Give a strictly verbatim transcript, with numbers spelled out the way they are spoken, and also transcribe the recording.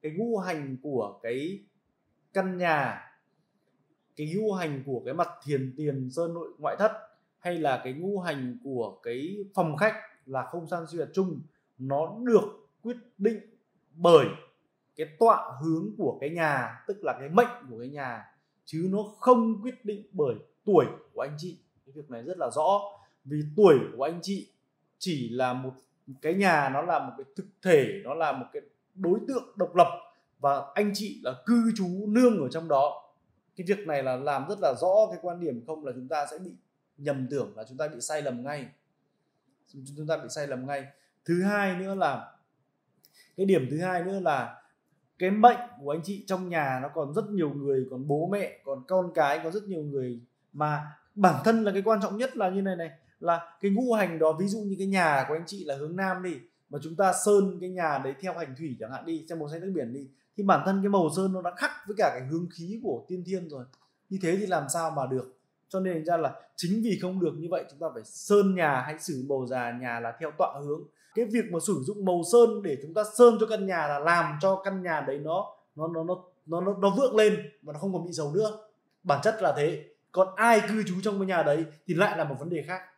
cái ngũ hành của cái căn nhà, cái ngũ hành của cái mặt thiền tiền sơn nội ngoại thất, hay là cái ngũ hành của cái phòng khách là không gian sinh hoạt chung, nó được quyết định bởi cái tọa hướng của cái nhà, tức là cái mệnh của cái nhà, chứ nó không quyết định bởi tuổi của anh chị. Cái việc này rất là rõ, vì tuổi của anh chị chỉ là một cái nhà, nó là một cái thực thể, nó là một cái đối tượng độc lập, và anh chị là cư trú nương ở trong đó. Cái việc này là làm rất là rõ cái quan điểm, không là chúng ta sẽ bị nhầm tưởng, là chúng ta bị sai lầm ngay chúng ta bị sai lầm ngay. Thứ hai nữa là cái điểm thứ hai nữa là cái mệnh của anh chị trong nhà nó còn rất nhiều người, còn bố mẹ, còn con cái, có rất nhiều người, mà bản thân là cái quan trọng nhất là như này này, là cái ngũ hành đó. Ví dụ như cái nhà của anh chị là hướng nam đi, mà chúng ta sơn cái nhà đấy theo hành thủy chẳng hạn đi, xem màu xanh nước biển đi, thì bản thân cái màu sơn nó đã khác với cả cái hướng khí của tiên thiên rồi. Như thế thì làm sao mà được. Cho nên ra là chính vì không được như vậy, chúng ta phải sơn nhà hay sử dụng màu già nhà là theo tọa hướng. Cái việc mà sử dụng màu sơn để chúng ta sơn cho căn nhà là làm cho căn nhà đấy nó nó nó nó nó nó, nó vượng lên và nó không còn bị xấu nữa. Bản chất là thế. Còn ai cư trú trong cái nhà đấy thì lại là một vấn đề khác.